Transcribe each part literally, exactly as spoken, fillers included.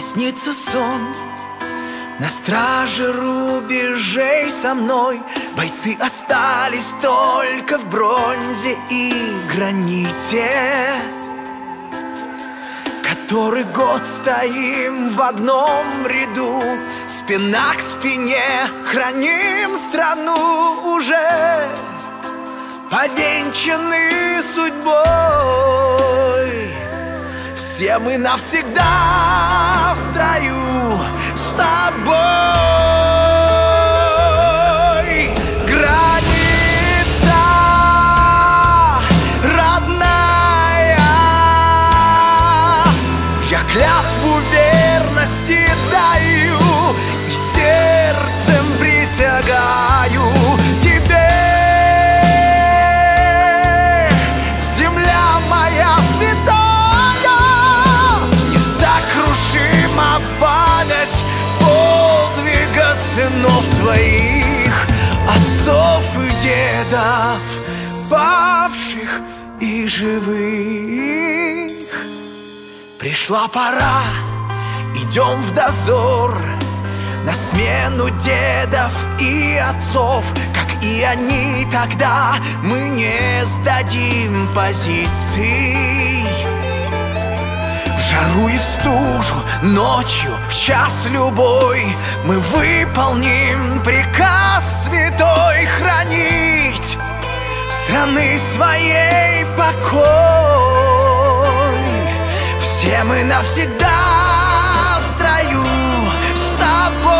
снится сон. На страже рубежей со мной бойцы остались только в бронзе и граните. Который год стоим в одном ряду, спина к спине, храним страну, уже повенчаны судьбой. Все мы навсегда в строю с тобой. Граница родная, я клятву верности даю и сердцем присягаю тебе. Земля моя святая, несокрушима память подвига сынов твоих, отцов и дедов, павших и живых. Пришла пора, идем в дозор, на смену дедов и отцов. Как и они тогда, мы не сдадим позиций. В жару и в стужу, ночью, в час любой, мы выполним приказ святой хранить страны своей покой. Все мы навсегда в строю с тобой.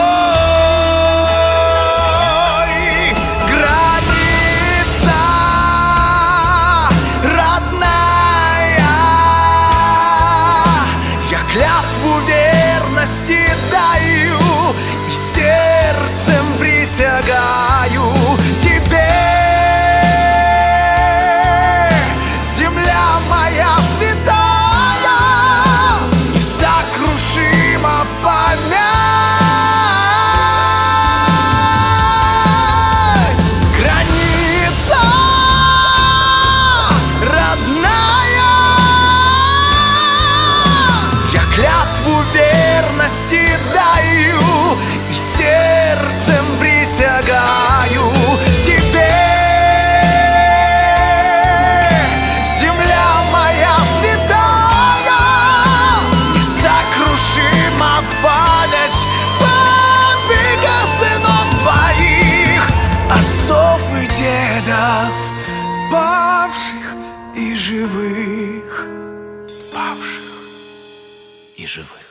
Граница родная, я клятву верности даю и сердцем присягаю тебе. Земля моя святая, несокрушима память. Граница родная, я клятву верности даю и сердцем присягаю тебе. Земля моя святая, несокрушима память подвига сынов твоих, отцов и дедов, павших и живых, павших и живых.